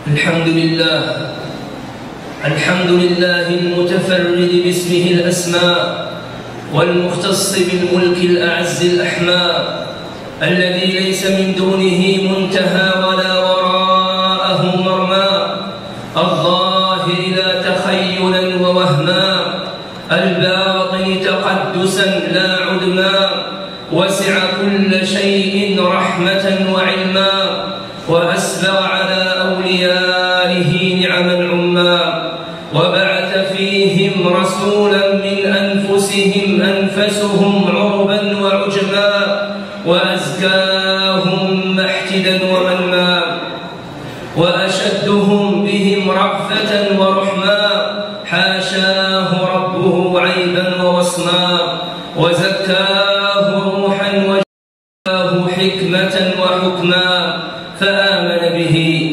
الحمد لله المتفرد باسمه الأسماء والمختص بالملك الأعز الأحماء الذي ليس من دونه منتهى ولا وراءه مرمى الظاهر لا تخيلا ووهما الباطن تقدسا لا عدما وسع كل شيء رحمة وعلما وأسبغ على أوليائه نعما عما وبعث فيهم رسولا من أنفسهم أنفسهم عربا وعجما وأزكاهم محتدا ومنما وأشدهم بهم رأفة ورحما حاشاه ربه عيبا ووصما وزكاه روحا وجاه حكمة وحكما فآمن به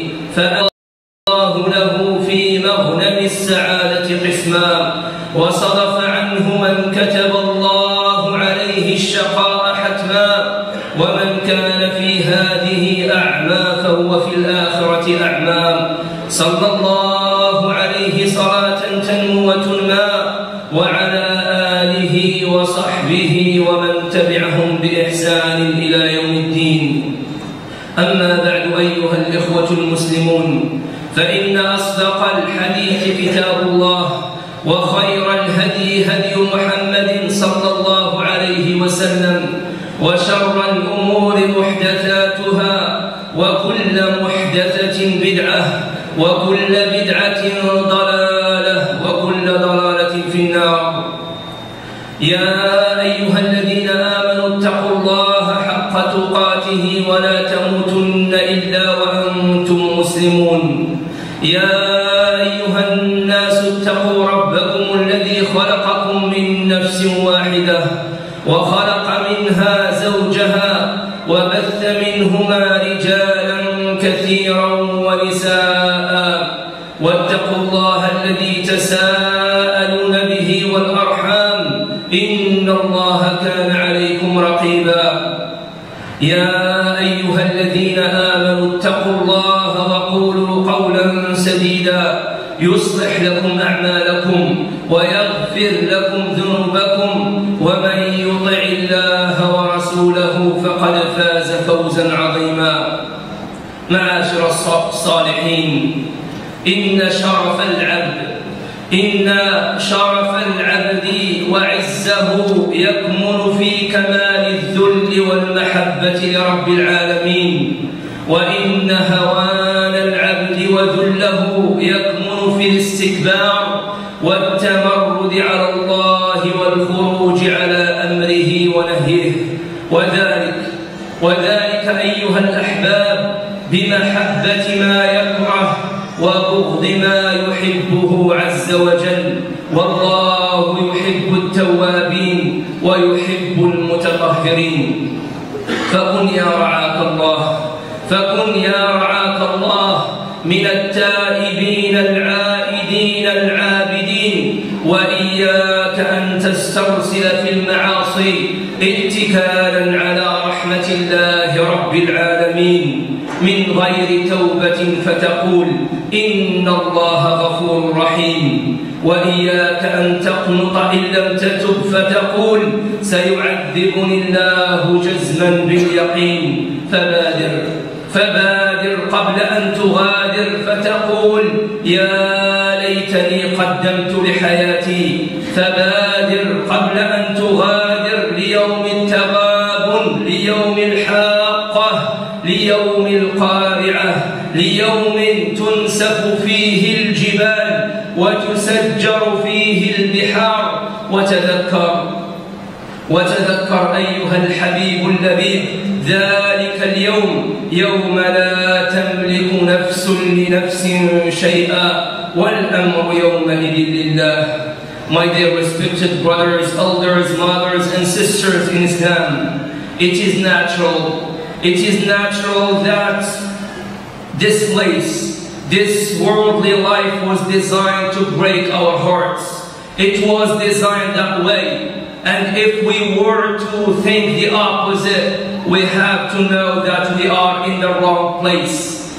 فألقاه له في مغنم السعادة قسما وصرف عنه من كتب الله عليه الشقاء حتما ومن كان في هذه أعمى فهو في الآخرة أعمى صلى الله عليه صلاة تنمو وتنمى وعلى آله وصحبه ومن تبعهم بإحسان إلى يوم الدين. أما بعد أيها الإخوة المسلمون، فإن أصدق الحديث كتاب الله وخير الهدي هدي محمد صلى الله عليه وسلم وشر الأمور محدثاتها وكل محدثة بدعة وكل بدعة ضلالة وكل ضلالة في النار. يا أيها الذين آمنوا اتقوا الله حق تقاته ولا تموتن إلا وأنتم مسلمون. يا أيها الناس اتقوا ربكم الذي خلقكم من نفس واحدة وخلق منها زوجها وبث منهما رجالا كثيرا ونساء واتقوا الله الذي تساءلون به والأرحام إن الله كان عليكم رقيبا. يا أيها الذين آمنوا اتقوا الله وقولوا قولا سديدا يصلح لكم أعمالكم ويغفر لكم ذنوبكم ومن يطع الله ورسوله فقد فاز فوزا عظيما. معاشر الصالحين، إن شرف العبد وعزه يكمن في كمال الذل والمحبة لرب العالمين، وإن هوان العبد وذله يكمن في الاستكبار والتمرد على الله والخروج على أمره ونهيه، وذلك أيها الأحباب بمحبة ما يكره وبغض ما يحبه عز وجل، والله يحب التوابين ويحب المتطهرين. فكن يا رعاك الله من التائبين العائدين العابدين، وإياك أن تسترسل في المعاصي اتكالا على رحمة الله رب العالمين من غير توبة فتقول إن الله غفور رحيم، وإياك أن تقنط إن لم تتب فتقول سيعذبني الله جزما باليقين. فبادر قبل أن تغادر فتقول يا ليتني قدمت لحياتي. فبادر قبل أن تغادر ليوم التغابن، ليوم الحاقة، ليوم القارعة، ليوم تنسف فيه الجبال وتسجر فيه البحار. وتذكر أيها الحبيب اللبيب ذلك اليوم، يوم لا تملك نفس لنفس شيئا والأمر يومئذ لله. My dear respected brothers, elders, mothers and sisters in Islam, it is natural that this place, this worldly life was designed to break our hearts. It was designed that way. And if we were to think the opposite, we have to know that we are in the wrong place.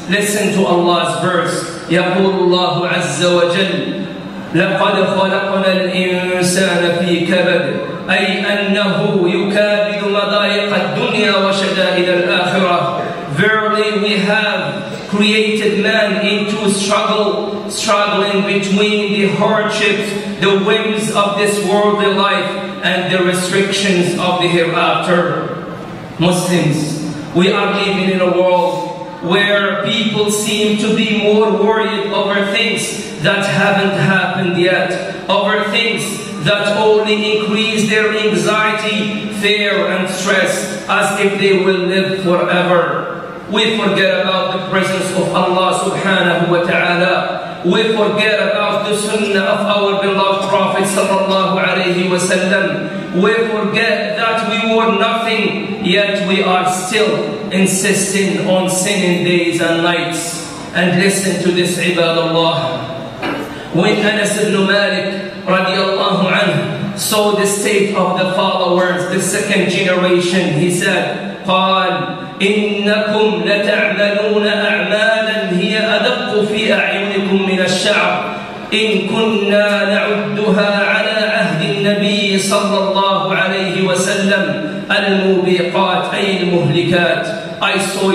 Listen to Allah's verse. يقول الله عز وجل لقد خلقنا الإنسان في كبد أي أنه يكابد مضايق الدنيا وشدائد الآخرة. Verily we have created man into struggle, struggling between the hardships, the whims of this worldly life and the restrictions of the hereafter. Muslims, we are living in a world where people seem to be more worried over things that haven't happened yet, over things that only increase their anxiety, fear and stress, as if they will live forever. We forget about the presence of Allah subhanahu wa ta'ala. We forget about the sunnah of our beloved Prophet sallallahu alayhi wa sallam. We forget that we were nothing, yet we are still insisting on sinning days and nights. And listen to this, ibadallah. When Anas ibn Malik radiallahu anhu saw the state of the followers, the second generation, he said, قال إنكم لتعملون أعمالا هي أدق في أعينكم من الشعر إن كنا نعدها على عهد النبي صلى الله عليه وسلم الموبقات أي المهلكات. I saw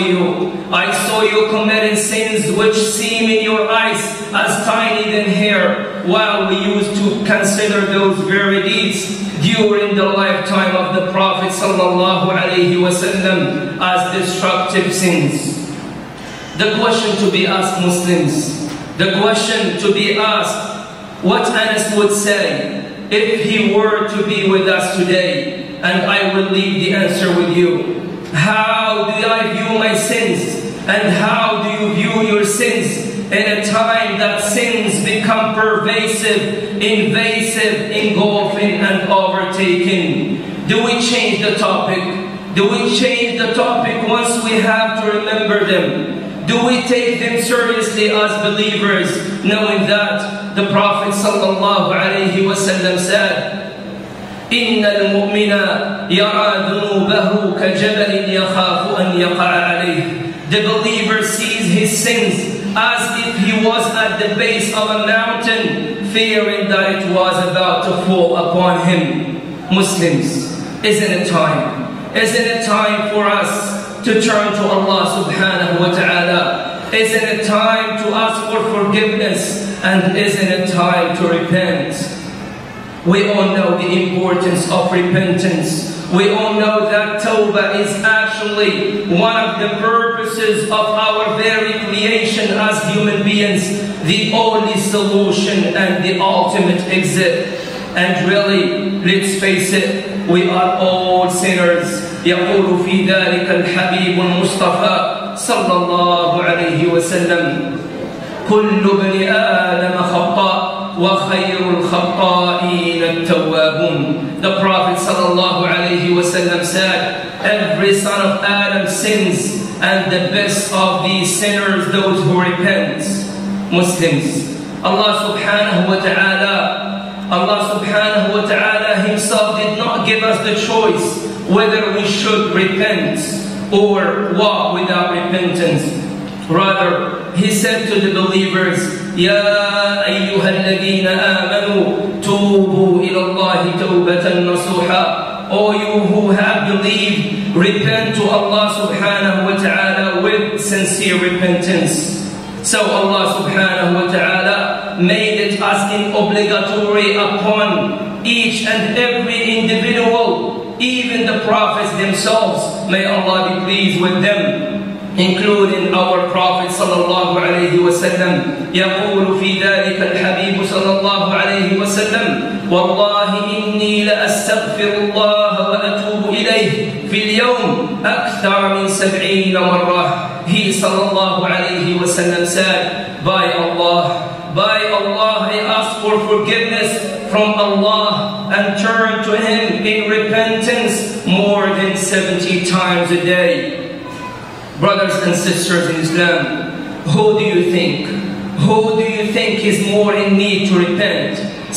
you committing sins which seem in your eyes as tiny than hair, while we used to consider those very deeds during the lifetime of the Prophet sallallahu alaihi wasallam as destructive sins. The question to be asked, Muslims, the question to be asked, what Anas would say if he were to be with us today, and I will leave the answer with you. How do I view my sins, and how do you view your sins in a time that sins become pervasive, invasive, engulfing and overtaking? Do we change the topic? Do we change the topic once we have to remember them? Do we take them seriously as believers, knowing that the Prophet sallallahu alaihi wasallam said, إن المؤمن يرى ذنوبه كجبل يخاف أن يقع عليه. The believer sees his sins as if he was at the base of a mountain, fearing that it was about to fall upon him. Muslims, isn't it time? Isn't it time for us to turn to Allah subhanahu wa ta'ala? Isn't it time to ask for forgiveness? And isn't it time to repent? We all know the importance of repentance. We all know that Tawbah is actually one of the purposes of our very creation as human beings, the only solution and the ultimate exit. And really, let's face it, we are all sinners. يقول في ذلك الحبيب المصطفى صلى الله عليه وسلم كل ابن آدم خطاء وخير الخطائين التوابون. The Prophet sallallahu alayhi wasallam said, every son of Adam sins, and the best of these sinners, those who repent. Muslims, Allah subhanahu wa ta'ala himself did not give us the choice whether we should repent or walk without repentance. Rather, he said to the believers, يا أيها الذين آمنوا توبوا إلى الله توبة نصوحا. O you who have believed, repent to Allah subhanahu wa ta'ala with sincere repentance. So Allah subhanahu wa ta'ala made it as an obligatory upon each and every individual, even the prophets themselves, may Allah be pleased with them, including our Prophet sallallahu alayhi wa sallam. يقول في ذلك الحبيب صلى الله عليه وسلم والله إني لأستغفر الله وأتوب إليه في اليوم أكثر من 70 مرة. He sallallahu alayhi wa sallam said, by Allah, I ask for forgiveness from Allah and turn to Him in repentance more than 70 times a day. Brothers and sisters in Islam, who do you think is more in need to repent?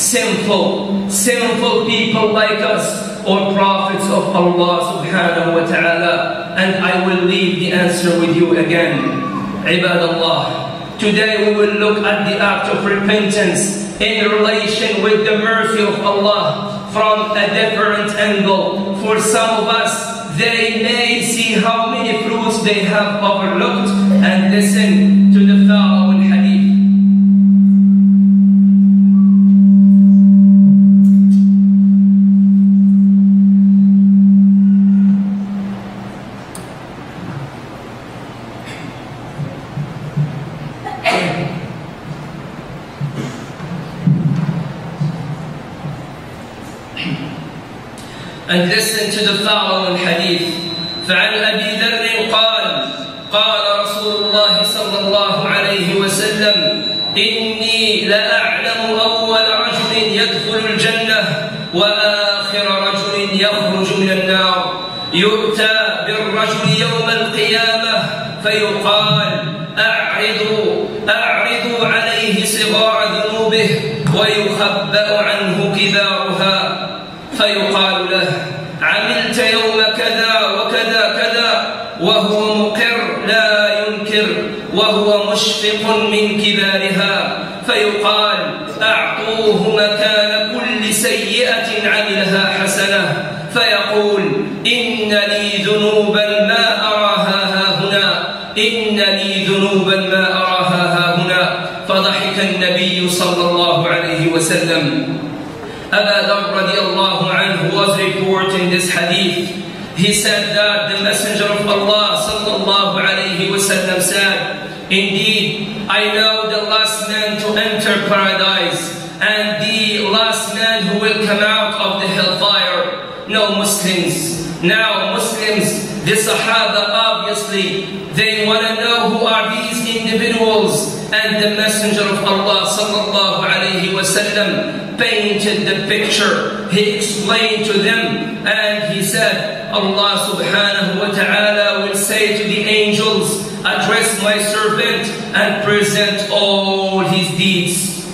Sinful people like us, or prophets of Allah subhanahu wa ta'ala? And I will leave the answer with you again. Ibadallah, today we will look at the act of repentance in relation with the mercy of Allah from a different angle. For some of us, they may see how many fruits they have overlooked, and listen to the following hadith. And listen to the following hadith. فعن أبي ذر قال قال رسول الله صلى الله عليه وسلم إني لأعلم أول رجل يدخل الجنة وآخر رجل يخرج من النار يؤتى بالرجل يوم القيامة فيقال أعرضوا عليه صغار ذنوبه ويخبأ عنه كبارها فيقال له عملت يوم كذا وكذا كذا وهو مقر لا ينكر وهو مشفق من كبارها فيقال أعطوه مكان كل سيئة عملها حسنة فيقول إن لي ذنوبا ما أراها هاهنا إن لي ذنوبا ما أراها هاهنا فضحك النبي صلى الله عليه وسلم. Abu Dharr radiallahu anhu was reporting this hadith. He said that the Messenger of Allah sallallahu alayhi wasallam said, indeed, I know the last man to enter paradise and the last man who will come out of the hellfire. No Muslims. Now Muslims, the Sahaba obviously, they want to know who are these individuals, and the Messenger of Allah sallallahu alayhi wasallam painted the picture. He explained to them and he said, Allah subhanahu wa ta'ala will say to the angels, address my servant and present all his deeds.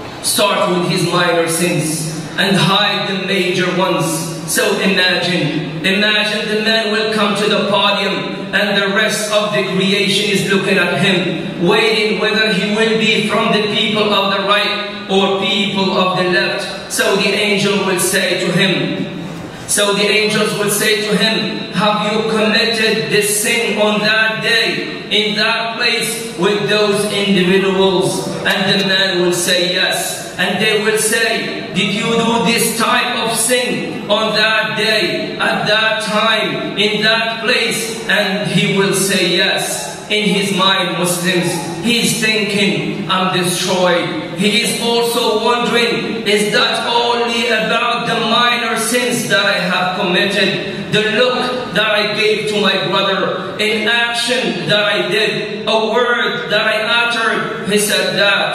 Start with his minor sins and hide the major ones. So imagine the man will come to the podium and the rest of the creation is looking at him, waiting whether he will be from the people of the right or people of the left. So the angel will say to him, the angels will say to him, have you committed this sin on that day, in that place, with those individuals? And the man will say yes. And they will say, did you do this type of sin on that day, at that time, in that place? And he will say yes. In his mind, Muslims, he is thinking, I'm destroyed. He is also wondering, is that only about the minor sins that I have committed? The look that I gave to my brother, an action that I did, a word that I uttered. He said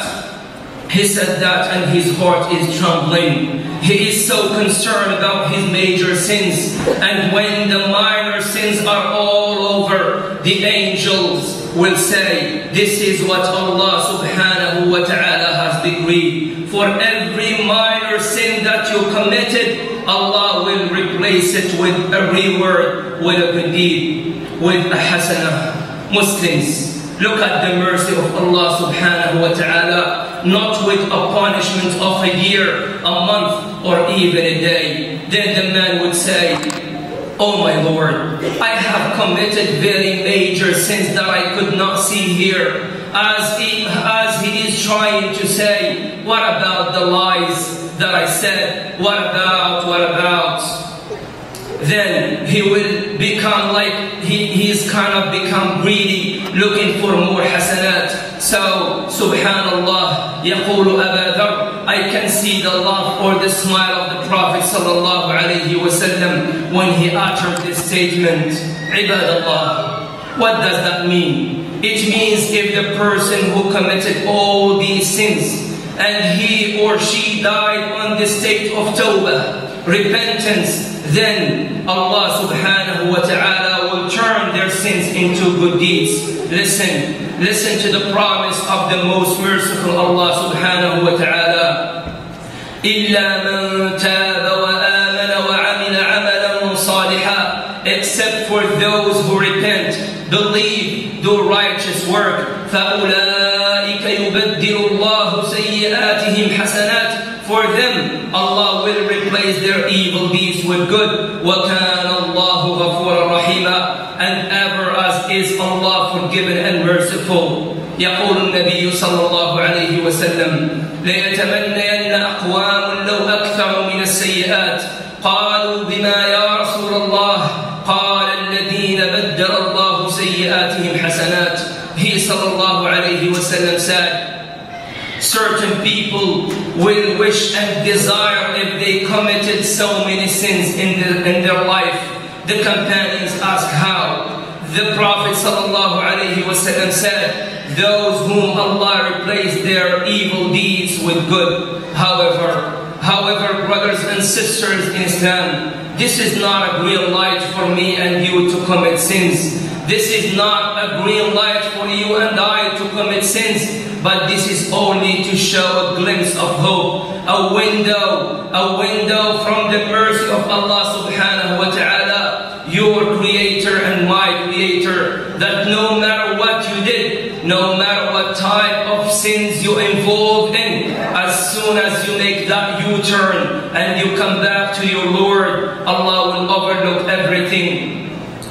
that and his heart is trembling. He is so concerned about his major sins. And when the minor sins are all over, the angels will say, this is what Allah subhanahu wa ta'ala has decreed. For every minor sin that you committed, Allah will replace it with a reward, with a good deed, with a hasanah. Muslims, look at the mercy of Allah subhanahu wa ta'ala. Not with a punishment of a year, a month, or even a day. Then the man would say, oh my Lord, I have committed very major sins that I could not see here. As he is trying to say, what about the lies that I said? What about? Then he will become like, he's kind of become greedy, looking for more hasanat. So, subhanallah, يقول أبا ذر, I can see the love or the smile of the Prophet sallallahu alayhi wasallam when he uttered this statement. Ibadallah, what does that mean? It means if the person who committed all these sins and he or she died on the state of tawbah, repentance, then Allah subhanahu wa ta'ala will turn their sins into good deeds. Listen to the promise of the most merciful Allah subhanahu wa ta'ala. إِلَّا مَنْ تَابَ وَآمَنَ وَعَمِلَ عَمَلًا صَالِحًا, except for those who repent, believe, do righteous work. فَأُولَٰئِكَ يُبَدِّلُ اللَّهُ سَيِّئَاتِهِمْ حَسَنَاتٍ. For them, Allah will replace their evil deeds with good. وَكَانَ اللَّهُ غَفُورًا رَحِيمًا. And ever as is Allah forgiven and merciful. يقول النبي صلى الله عليه وسلم: ليتمنين أقوام لو أكثروا من السيئات. قالوا بما يا رسول الله؟ قال الذين بدل الله سيئاتهم حسنات. He صلى الله عليه وسلم said, certain people will wish and desire if they committed so many sins in their life. The companions asked how. The Prophet ﷺ said, those whom Allah replaced their evil deeds with good. However, brothers and sisters in Islam, this is not a green light for me and you to commit sins. This is not a green light for you and I to commit sins, but this is only to show a glimpse of hope, a window from the mercy of Allah subhanahu wa ta'ala, your creator and my creator, that no matter what you did, no matter what type of sins you involved in, as soon as you make that U-turn and you come back to your Lord, Allah will overlook everything.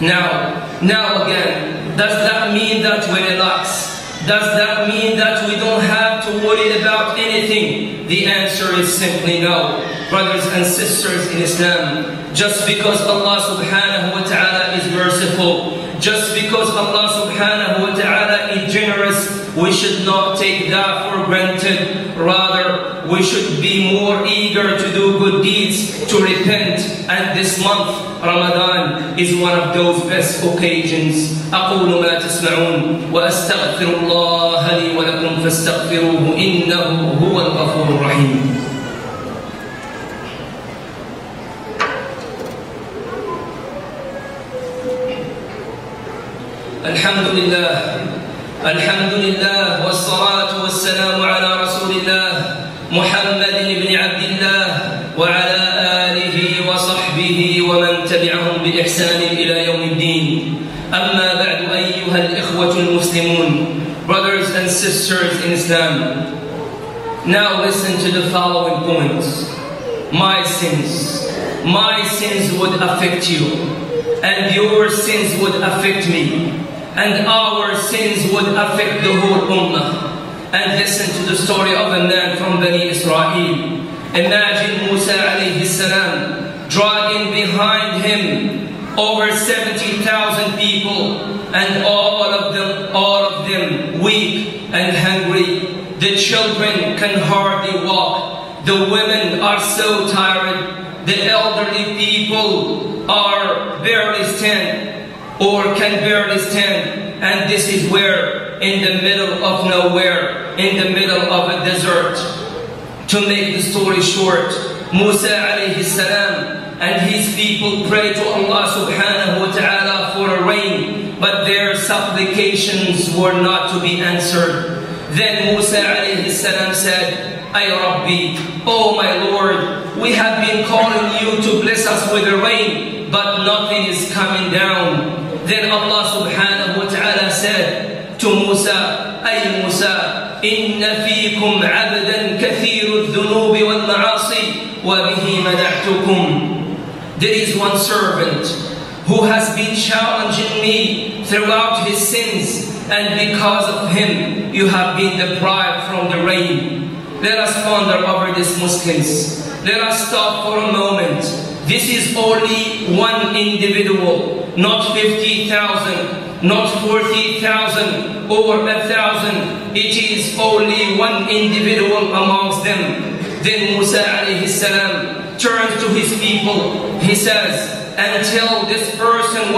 Now again, does that mean that we relax? Does that mean that we don't have to worry about anything? The answer is simply no. Brothers and sisters in Islam, just because Allah subhanahu wa ta'ala is merciful, just because Allah subhanahu wa ta'ala is generous, we should not take that for granted. Rather, we should be more eager to do good deeds, to repent. And this month, Ramadan, is one of those best occasions. أقول ما تسمعون وأستغفر الله لي ولكم فاستغفروه إنه هو الغفور الرحيم. الحمد لله والصلاة والسلام على رسول الله محمد بن عبد الله وعلى آله وصحبه ومن تبعهم بإحسان إلى يوم الدين. أما بعد أيها الإخوة المسلمون, brothers and sisters in Islam, now listen to the following points. My sins would affect you, and your sins would affect me, and our sins would affect the whole ummah. And listen to the story of a man from Bani Israel. Imagine Musa alayhi salam dragging behind him over 70,000 people, and all of them weak and hungry. The children can hardly walk. The women are so tired. The elderly people are barely stand or can barely stand. And this is where, in the middle of nowhere, in the middle of a desert. To make the story short, Musa alayhi salam and his people prayed to Allah subhanahu wa ta'ala for a rain, but their supplications were not to be answered. Then Musa alayhi salam said, Ay Rabbi, oh my Lord, we have been calling you to bless us with the rain, but nothing is coming down. Then Allah subhanahu wa ta'ala said to Musa, Ay Musa, inna fiikum abdan kathiru dhunubi wal ma'asi wa bihi mana'tukum. There is one servant who has been challenging me throughout his sins, and because of him you have been deprived from the rain. Let us ponder over this, Muslims. Let us stop for a moment. This is only one individual, not 50,000, not 40,000 or 1,000. It is only one individual amongst them. Then Musa alayhi salam turns to his people. He says, until this person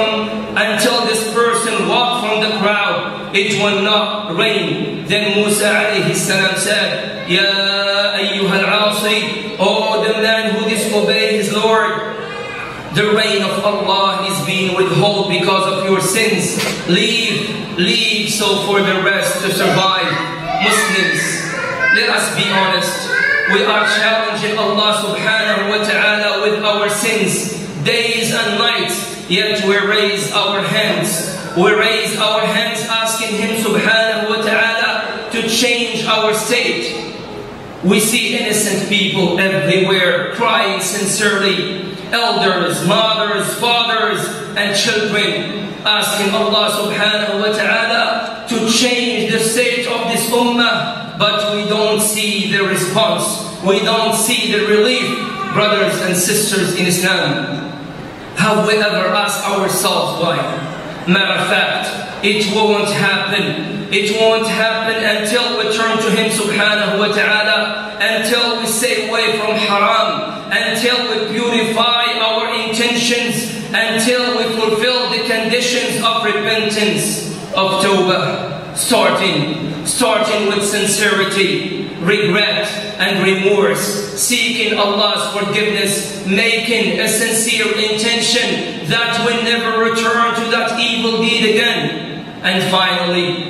walked from the crowd, it will not rain. Then Musa alayhi salam said, Ya ayyuhal asi, oh the man who disobeys his Lord, the rain of Allah is being withheld because of your sins. Leave so for the rest to survive. Muslims, let us be honest. We are challenging Allah subhanahu wa ta'ala with our sins, days and nights, yet we raise our hands. we raise our hands asking Him subhanahu wa ta'ala to change our state. We see innocent people everywhere crying sincerely, elders, mothers, fathers, and children, asking Allah subhanahu wa ta'ala to change the state of this ummah, but we don't see the response. We don't see the relief, brothers and sisters in Islam. Have we ever asked ourselves why? Matter of fact, it won't happen. It won't happen until we turn to Him subhanahu wa ta'ala, until we stay away from haram, until we purify our intentions, until we fulfill the conditions of repentance, of tawbah, starting with sincerity, regret and remorse, seeking Allah's forgiveness, making a sincere intention that we never return to that evil deed again. And finally,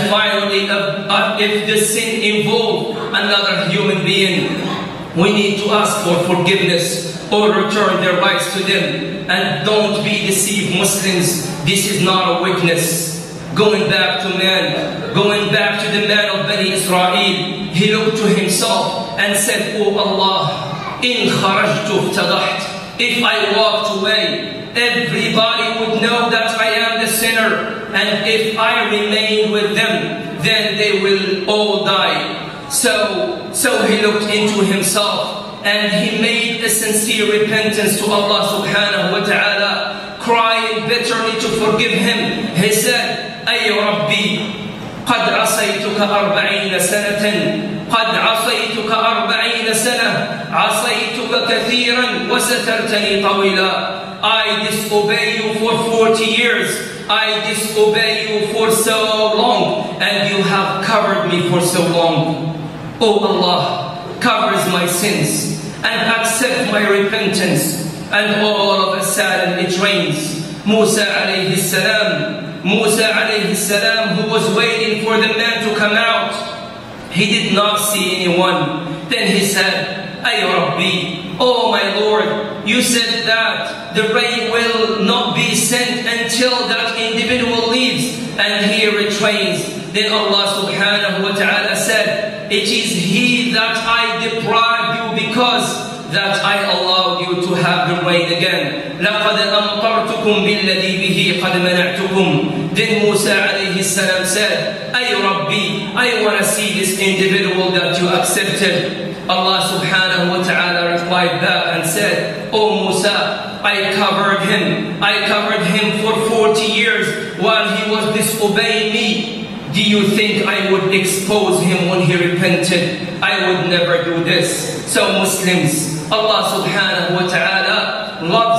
if the sin involves another human being, we need to ask for forgiveness or return their rights to them. And don't be deceived, Muslims. This is not a weakness. Going back to the man of Bani Israel, he looked to himself and said, "Oh Allah, in kharajtu ftadaht." If I walked away, everybody would know that I am the sinner, and if I remain with them, then they will all die. So he looked into himself and he made a sincere repentance to Allah subhanahu wa ta'ala, crying bitterly to forgive him. He said, أي ربي قد عصيتك 40 سنة قد عصيتك 40 سنة عصيتك كثيرا وسترتني طويلا. I disobey you for 40 years. I disobey you for so long, and you have covered me for so long. Oh Allah, covers my sins and accept my repentance. And all of a sudden it rains. Musa alayhi salam, who was waiting for the man to come out, he did not see anyone. Then he said, Ay Rabbi, oh my Lord, you said that the rain will not be sent until that individual leaves, and here it rains. Then Allah subhanahu wa ta'ala said, it is he that I deprived you because that I allowed you to have the rain again. لَقَدْ أَمْطَرْتُكُمْ بِالَّذِي بِهِ قَدْ مَنَعْتُكُمْ. Then Musa alayhi salam said, Ay Rabbi, I want to see this individual that you accepted. Allah subhanahu wa ta'ala replied back and said, Oh Musa, I covered him for 40 years while he was disobeying me. Do you think I would expose him when he repented? I would never do this. So Muslims, Allah subhanahu wa ta'ala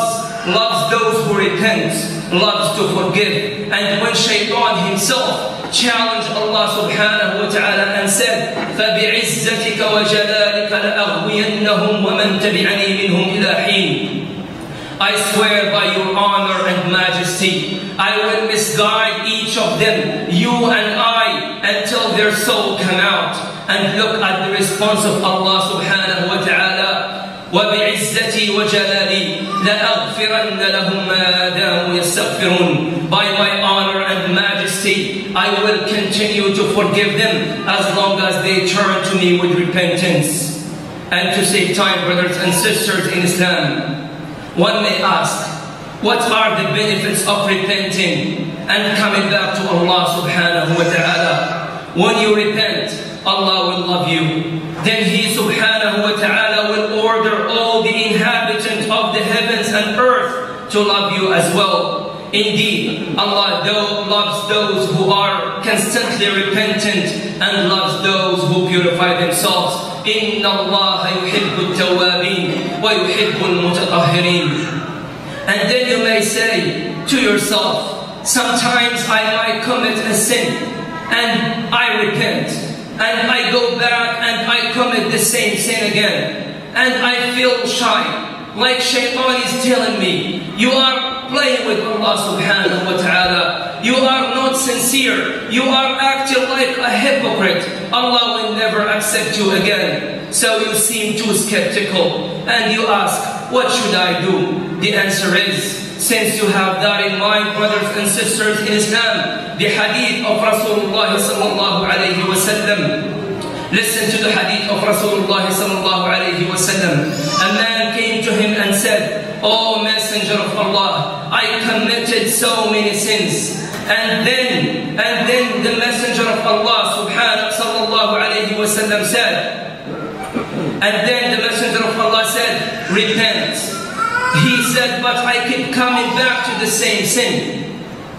loves those who repent, loves to forgive. And when Shaitan himself challenged Allah subhanahu wa ta'ala and said, فَبِعِزَّتِكَ وَجَلَالِكَ لَأَغْوِيَنَّهُمْ وَمَنْ تَبِعَنِي مِنْهُمْ إِلَى حِينٍ. I swear by your honor and majesty, I will misguide each of them, you and I, until their soul come out. And look at the response of Allah subhanahu wa ta'ala. وَبِعِزَّتِي وَجَلَالِي لَأَغْفِرَنَّ لَهُمْ مَا دَامُوا يَسْتَغْفِرُونَ. By my honor and majesty, I will continue to forgive them as long as they turn to me with repentance. And to save time, brothers and sisters in Islam, one may ask, what are the benefits of repenting and coming back to Allah subhanahu wa ta'ala? When you repent, Allah will love you. Then He subhanahu wa ta'ala will order all the inhabitants of the heavens and earth to love you as well. Indeed, Allah loves those who are constantly repentant and loves those who purify themselves. إِنَّ اللَّهَ يُحِبُّ التَّوَّابِينَ وَيُحِبُّ الْمُتَطَهِّرِينَ. And then you may say to yourself, sometimes I might commit a sin and I repent, and I go back and I commit the same sin again, and I feel shy, like Shaitan is telling me, you are playing with Allah subhanahu wa ta'ala, you are not sincere, you are acting like a hypocrite, Allah will never accept you again. So you seem too skeptical and you ask, what should I do? The answer is, since you have that in mind, brothers and sisters in Islam, the hadith of Rasulullah sallallahu alayhi wa sallam. Listen to the hadith of Rasulullah sallallahu alayhi wa sallam. A man came to him and said, "O Messenger of Allah, I committed so many sins." And then the Messenger of Allah Subhanahu sallallahu alayhi wa sallam said, "Repent." He said, "But I keep coming back to the same sin."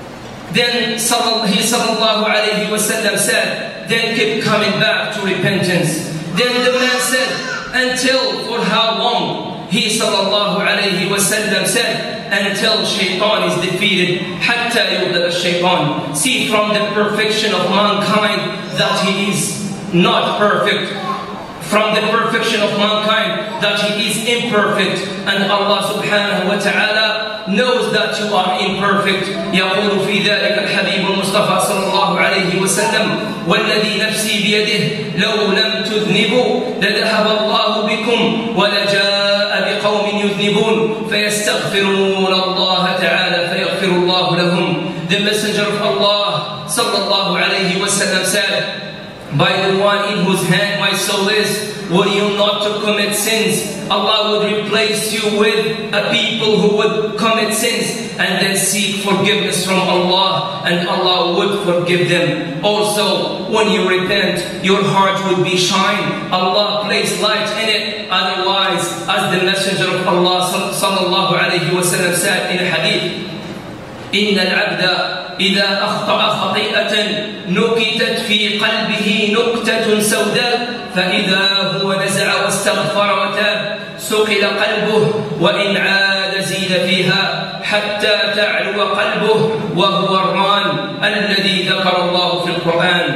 Then he sallallahu alayhi wa sallam said, "Then keep coming back to repentance." Then the man said, "Until for how long?" He sallallahu alayhi wa sallam said, "Until shaitan is defeated." Hatta yughlab shaitan. See from the perfection of mankind that he is not perfect. From the perfection of mankind that he is imperfect, and Allah subhanahu wa ta'ala knows that you are imperfect. يقول في ذلك الحبيب المصطفى صلى الله عليه وسلم والذي نفسي بيده لو لم تذنبوا لذهب الله بكم ولجاء بقوم يذنبون فيستغفرون الله تعالى فيغفر الله لهم. The Messenger of Allah صلى الله عليه وسلم said, "By the one in whose hand my soul is, were you not to commit sins, Allah would replace you with a people who would commit sins and then seek forgiveness from Allah, and Allah would forgive them. Also, when you repent, your heart would be shine. Allah placed light in it. Otherwise, as the Messenger of Allah sallallahu alayhi wa sallam said in a hadith, إن العبد إذا أخطأ خطيئة نكتت في قلبه نكتة سوداء فإذا هو نزع واستغفر وتاب سقل قلبه وإن عاد زيد فيها حتى تعلو قلبه وهو الران الذي ذكر الله في القرآن.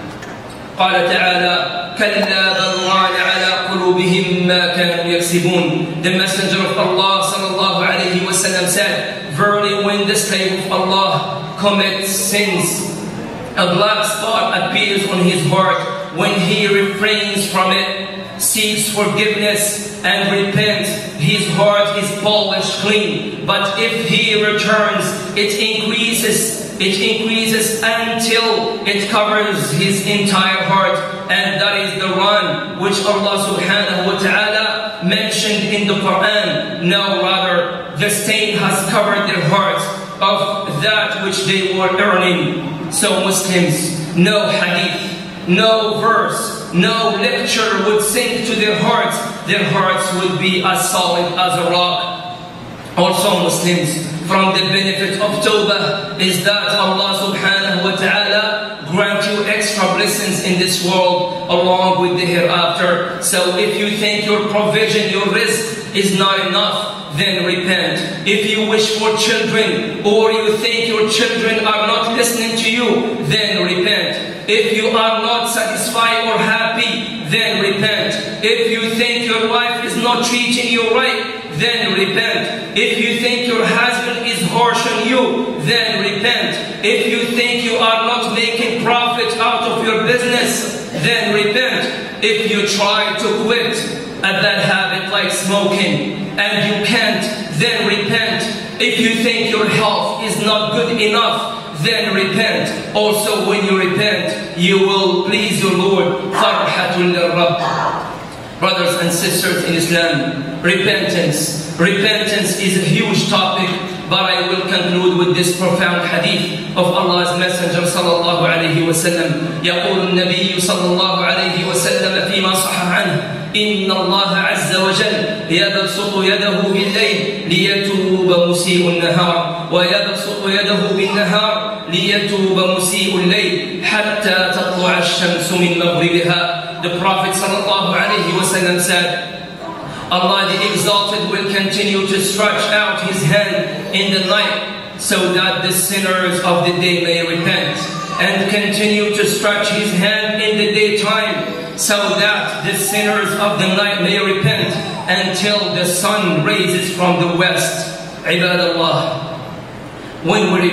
قال تعالى كلا بل ران على قلوبهم ما كانوا يكسبون. The Messenger of Allah sallallahu alayhi wa sallam said, "Verily, when the slave of Allah commits sins, a black spot appears on his heart. When he refrains from it, seeks forgiveness and repents, his heart is polished clean. But if he returns, it increases until it covers his entire heart. And that is the run which Allah subhanahu wa ta'ala mentioned in the Quran. No, rather, the stain has covered their hearts of that which they were earning." So Muslims, no hadith, no verse, no lecture would sink to their hearts. Their hearts would be as solid as a rock. Also Muslims, from the benefit of Tawbah is that Allah subhanahu wa ta'ala grant you extra blessings in this world along with the hereafter. So if you think your provision, your rizq is not enough, then repent. If you wish for children or you think your children are not listening to you, then repent. If you are not satisfied or happy, then repent. If you think your wife is not treating you right, then repent. If you think your husband is harsh on you, then repent. If you think you are not making profit out of your business, then repent. If you try to quit a bad habit like smoking and you can't, then repent. If you think your health is not good enough, then repent. Also when you repent, you will please your Lord. Farhatul Rabb. Brothers and sisters in Islam, repentance. Repentance is a huge topic, but I will conclude with this profound hadith of Allah's Messenger sallallahu alayhi wa sallam. يقول النبي صلى الله عليه وسلم فيما صح عنه إن الله عز وجل يبسط يده بالليل ليتوب مسيء النهار ويبسط يده بالنهار ليتوب مسيء الليل حتى تطلع الشمس من مغربها. The Prophet sallallahu alayhi wa sallam said, Allah the Exalted will continue to stretch out His hand in the night so that the sinners of the day may repent, and continue to stretch His hand in the daytime so that the sinners of the night may repent until the sun rises from the west. Ibadallah, when we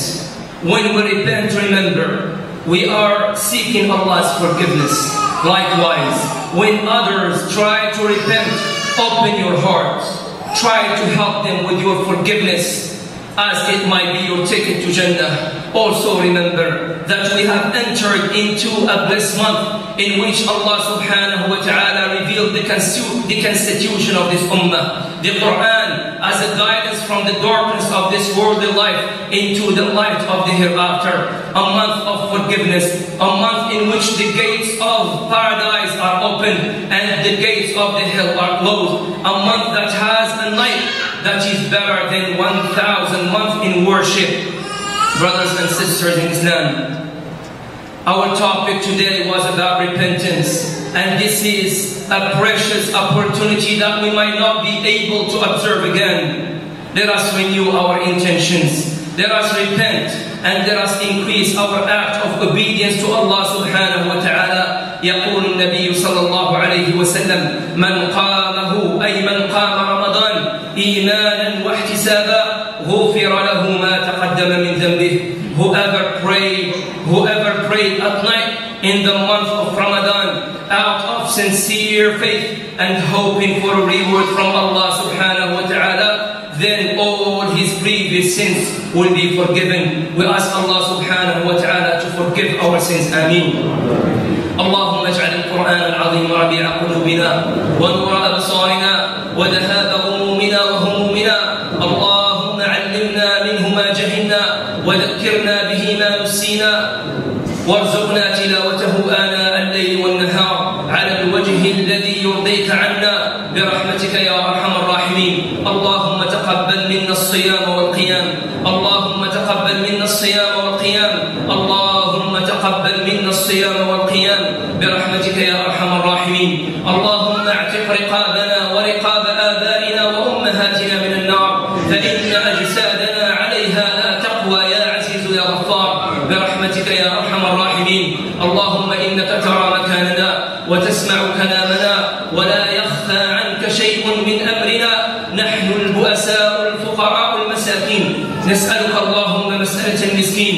repent, remember, we are seeking Allah's forgiveness. Likewise, when others try to repent, open your heart. Try to help them with your forgiveness. as it might be your ticket to Jannah. Also remember that we have entered into a blessed month in which Allah subhanahu wa ta'ala revealed the constitution of this ummah, the Quran, as a guidance from the darkness of this worldly life into the light of the hereafter. A month of forgiveness, a month in which the gates of paradise are open and the gates of the hell are closed. A month that has a night that is better than 1,000 months in worship. Brothers and sisters in Islam, our topic today was about repentance, and this is a precious opportunity that we might not be able to observe again. Let us renew our intentions, let us repent, and let us increase our act of obedience to Allah subhanahu wa ta'ala. يقول النبي صلى الله عليه وسلم من قامه أي من قام رمضان إيمانا واحتسابا غفر له ما تقدم من ذنبه. Whoever prayed at night in the month of Ramadan out of sincere faith and hoping for a reward from Allah subhanahu wa ta'ala, then all his previous sins will be forgiven. We ask Allah subhanahu wa ta'ala to forgive our sins. Ameen. اللهم اجعل القرآن العظيم ربيع قلوبنا ونور أبصارنا وذهاب غمومنا وهمومنا. اللهم علمنا منه ما جهلنا وذكرنا به ما نسينا وارزقنا تلاوته آناء الليل والنهار على الوجه الذي يرضيك عنا برحمتك يا أرحم الراحمين. اللهم تقبل منا الصيام والقيام. اللهم تقبل منا الصيام والقيام. اللهم تقبل منا الصيام والقيام برحمتك يا أرحم الراحمين. اللهم اعتق رقابنا ورقاب آبائنا وأمهاتنا من النار فإن أجسادنا عليها لا تقوى يا عزيز يا غفار برحمتك يا أرحم الراحمين. اللهم إنك ترى مكاننا وتسمع كلامنا ولا يخفى عنك شيء من أمرنا. نحن البؤساء الفقراء المساكين نسألك اللهم مسألة المسكين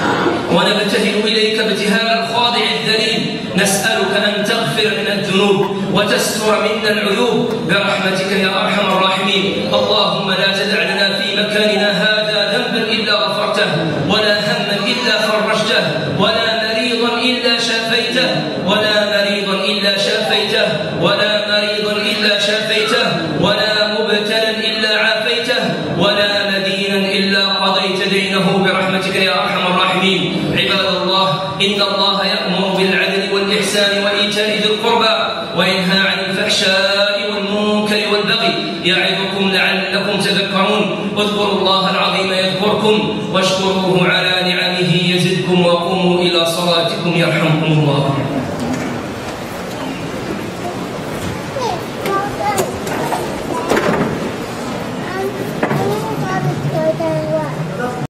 ونبتهل إليك ابتهال الخاضع الذليل. نسألك أن تغفر لنا الذنوب وتستر منا العيوب برحمتك يا أرحم الراحمين. اللهم لا تدع لنا في مكاننا هذا ذنبا إلا غفرته ولا هما إلا فرجته ولا مريضا إلا شافيته ولا مريضا إلا شافيته ولا مريضا إلا شافيته ولا مبتلا إلا عافيته ولا مدينا إلا قضيت دينه برحمتك يا أرحم الراحمين. عباد الله، إن الله يأمر بالعدل والإحسان وإيتاء ذي القربى وينهى عن الفحشاء والمنكر والبغي يعظكم لعلكم تذكرون. اذكروا الله العظيم يذكركم واشكروه على